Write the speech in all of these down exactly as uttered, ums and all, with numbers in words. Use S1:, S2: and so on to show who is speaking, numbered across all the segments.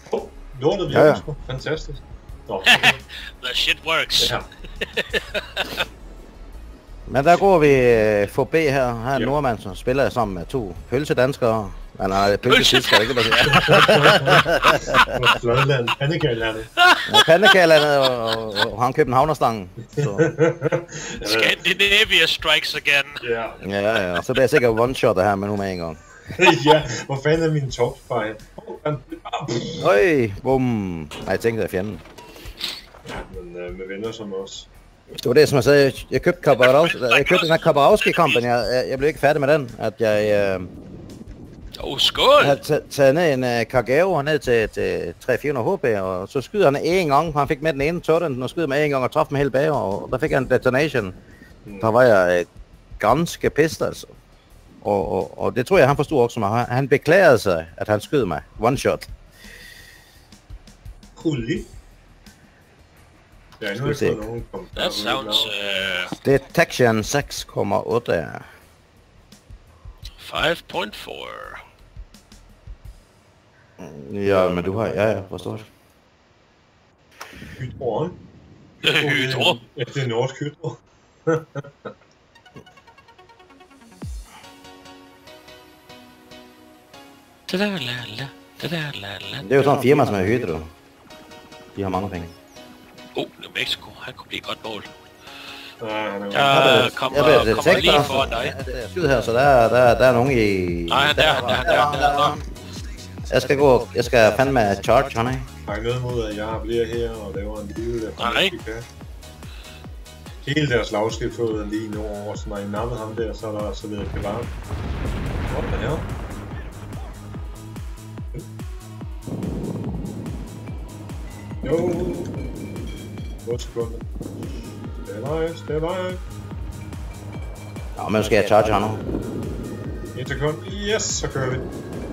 S1: Oh, lortet virker ja, ja. Sgu. Fantastisk. Nå, okay.
S2: The shit works. Ja.
S3: Men der går vi for B her. Her er en nordmand, som spiller sammen med to pølsedanskere. Nej, nej, pølsetyskere, ikke det, der
S1: Fløjland, Pandekagelandet.
S3: Ja, Pandekagelandet og, og han Københavnerstangen.
S2: Scandinavia strikes again.
S1: Ja,
S3: ja, ja, ja. Så bliver jeg sikkert one-shot her med nu med en gang.
S1: Ja, hvor fanden er min topspej?
S3: Øj, bum. Nej, jeg tænkte, at fjenden.
S1: Ja, men øh, med venner som os.
S3: Det var det, som jeg sagde. Jeg købte Kabarowski. Jeg købte den her Kabarowski-kampen. Jeg, jeg, jeg blev ikke færdig med den. At jeg... Øh,
S2: oh, skål!
S3: Jeg havde taget ned en uh, Kagao ned til, til tre fire hundrede H P, og så skyder han en gang. Han fik med den ene tørten, og skyder med en gang og træffede med hele bager, og der fik han en detonation. Mm. Der var jeg uh, ganske pissed, altså. Og, og, og det tror jeg, han forstod også mig. Han beklagede sig, at han skød mig. One shot.
S1: Cool. Ja, nu har jeg fået nogen kommentarer.
S2: That sounds... Uh...
S3: Detection seks komma otte.
S2: fem komma fire.
S3: Ja, men du har... Ja, ja, forstår det.
S1: Hydro.
S2: Hydro?
S1: Ja, det er norsk hydro.
S3: Det er jo sådan en firma, som er Hydro. De har mange penge.
S2: Oh, New Mexico. Han kunne blive godt mål.
S1: Ja,
S2: kommer, kommer lige foran dig.
S3: Jeg skyder her, så der, der, der er nogen i...
S2: Nej, der, der, der, der, der.
S3: Jeg skal gå... Jeg skal fandme charge, han er.
S1: Har ikke noget mod, at jeg bliver her og laver en lille...
S2: Nej.
S1: Hele deres lavskibsflåde er lige nordover, så når I nappede ham der, så er der så lidt bevaret. What the hell? Jo. otte sekunder. Det er nice, det er nice.
S3: Ja, men skal jeg charge ham nu?
S1: Et sekund. Yes, så kører vi.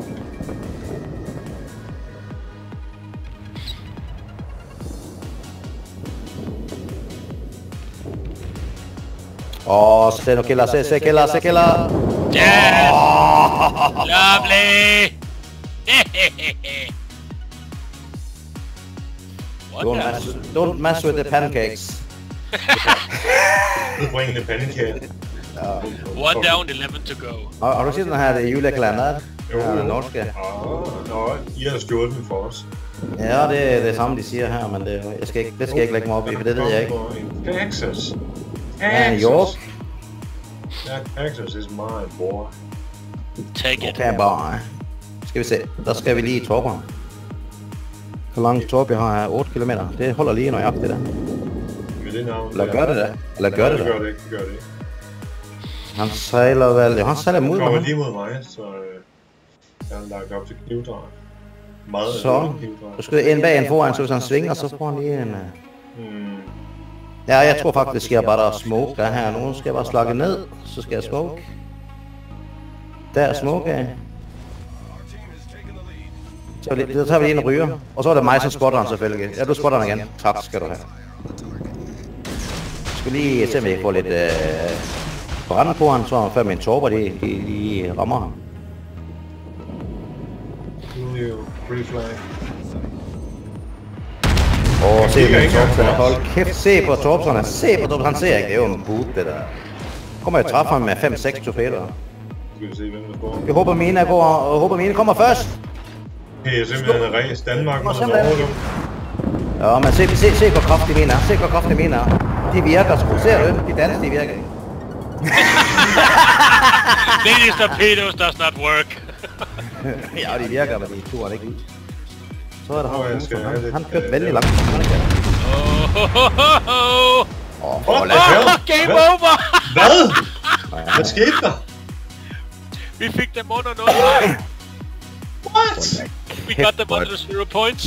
S3: Åh, oh, se nu killer, se, se killer, se killer!
S2: Yes! Oh! Lovely!
S3: Don't mess, don't mess with the pancakes.
S1: Du bringer the pancake.
S2: One down, eleven to go.
S3: Har, har du set den her julekalender?
S1: Jo,
S3: ja, den norske.
S1: Ah, nå, I har stjålet den for os.
S3: Ja, det er det samme, de siger her, men det, jeg skal ikke, det skal jeg ikke lægge mig op i, for det ved jeg ikke.
S1: Texas.
S3: Ja, New York.
S1: That Texas is mine, boy.
S2: Take it.
S3: Okay, bare. Skal vi se, der skal vi lige i Torbjørn. Hvor langt Torbjørn har jeg? otte kilometer. Det holder lige nøjagtigt der.
S1: Med det navn.
S3: Eller gør det da. Eller gør det da.
S1: Det gør det ikke, det gør det ikke.
S3: Han sejler vel, ja, han sejler mod mig.
S1: Han kommer lige mod mig, så øh, jeg har lagt op til knivdrag. Meget
S3: så, så skal jeg en bag en foran, så hvis han svinger, så får han lige en... Uh...
S1: Hmm.
S3: Ja, jeg tror faktisk, skal jeg bare smoke der her. Nu skal jeg bare slakke ned, så skal jeg smoke. Der er smoke af. Så, så tager vi lige en ryger, og så er det mig som spotter han selvfølgelig. Ja, du spotter han igen. Tak skal du have. Jeg skal lige se, om jeg får lidt øh, brænde på han, så før min torber de, de, de rammer ham. Åh, se på Torpsen, hold kæft, se på Torpsen, se på Torpsen, han ser ikke, det er jo en boot det der. Kommer jeg træffe ham med fem seks torpedoer. Jeg håber mine går, jeg håber mine kommer først.
S1: Det er simpelthen en race, Danmark mod Norge.
S3: Ja, men se, se, se hvor kraftige mine er, se hvor kraftige mine er. De virker sgu, ser du? De danser, de virker ikke.
S2: These torpedoes does not work.
S3: Ja, de virker, men de turer ikke ud. Så er der
S1: oh,
S3: ham,
S1: skal
S3: han,
S1: lidt,
S3: han kørte
S1: uh,
S3: vældig langt.
S2: Åh, oh, game over!
S1: Hvad? Hvad skete der?
S2: Vi fik dem under noget.
S1: What?
S2: We got them under zero points.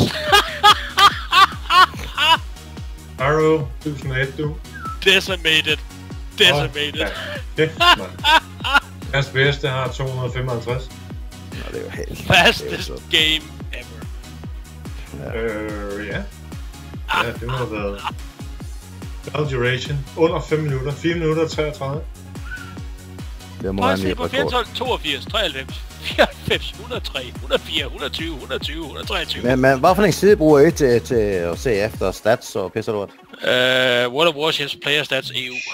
S1: Arrow, tusind og et, du.
S2: Decimated. Decimated.
S1: Oh, ja. Deres bedste har to hundrede femoghalvtreds.
S3: Nå, det er jo helt...
S2: Fastest game ever.
S1: Ja. Øh, ja. Ja, det må have været... Battle duration. Under fem minutter. fire minutter og treogtredive.
S3: Det må
S2: prøv
S3: være
S2: at
S3: en ny
S2: se på
S3: rekord.
S2: fjendthold. toogfirs, treoghalvfems, fireoghalvfems, et hundrede og tre, et hundrede og fire, et hundrede og tyve, et hundrede og tyve, et hundrede og treogtyve.
S3: Men, men hvad for en side bruger I til, til at se efter stats og pisser lort?
S2: Uh, World of Warships Player Stats E U.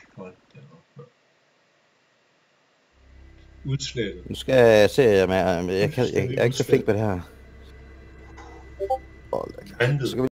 S1: Udslettet.
S3: Nu skal jeg se, men jeg, jeg, jeg, jeg, jeg er ikke så flink på det her.
S1: Vanvid.
S3: Så skal vi